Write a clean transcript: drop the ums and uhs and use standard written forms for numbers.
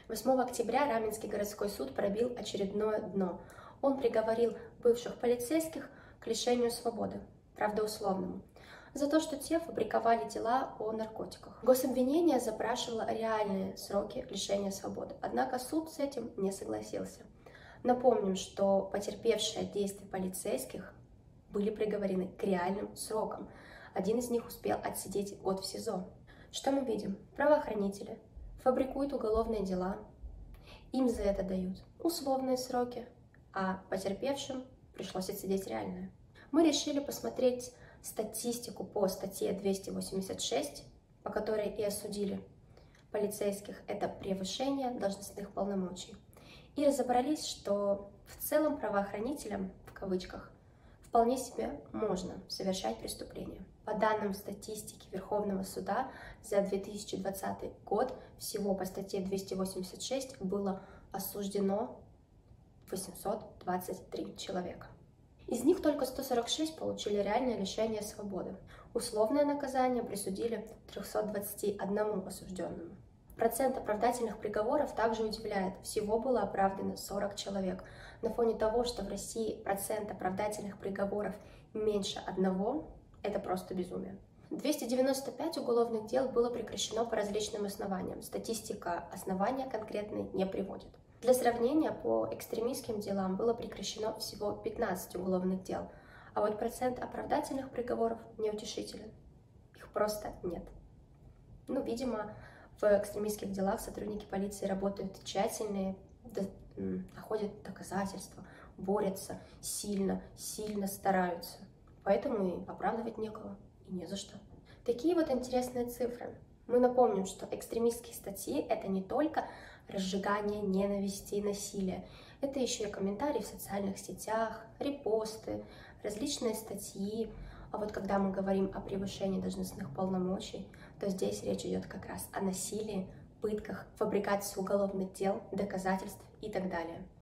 8 октября Раменский городской суд пробил очередное дно. Он приговорил бывших полицейских к лишению свободы, правда условному, за то, что те фабриковали дела о наркотиках. Гособвинение запрашивало реальные сроки лишения свободы, однако суд с этим не согласился. Напомним, что потерпевшие от действий полицейских были приговорены к реальным срокам. Один из них успел отсидеть год в СИЗО. Что мы видим? Правоохранители фабрикуют уголовные дела, им за это дают условные сроки, а потерпевшим пришлось отсидеть реальное. Мы решили посмотреть статистику по статье 286, по которой и осудили полицейских, это превышение должностных полномочий. И разобрались, что в целом правоохранителям, в кавычках, вполне себе можно совершать преступления. По данным статистики Верховного суда за 2020 год всего по статье 286 было осуждено 823 человека. Из них только 146 получили реальное лишение свободы. Условное наказание присудили 321 осужденному. Процент оправдательных приговоров также удивляет. Всего было оправдано 40 человек. На фоне того, что в России процент оправдательных приговоров меньше 1, это просто безумие. 295 уголовных дел было прекращено по различным основаниям. Статистика основания конкретной не приводит. Для сравнения, по экстремистским делам было прекращено всего 15 уголовных дел, а вот процент оправдательных приговоров неутешителен. Их просто нет. Видимо, в экстремистских делах сотрудники полиции работают тщательнее, находят доказательства, борются сильно стараются. Поэтому и оправдывать некого, и не за что. Такие вот интересные цифры. Мы напомним, что экстремистские статьи — это не только разжигание ненависти и насилия, это еще и комментарии в социальных сетях, репосты, различные статьи. А вот когда мы говорим о превышении должностных полномочий, то здесь речь идет как раз о насилии, пытках, фабрикации уголовных дел, доказательств и так далее.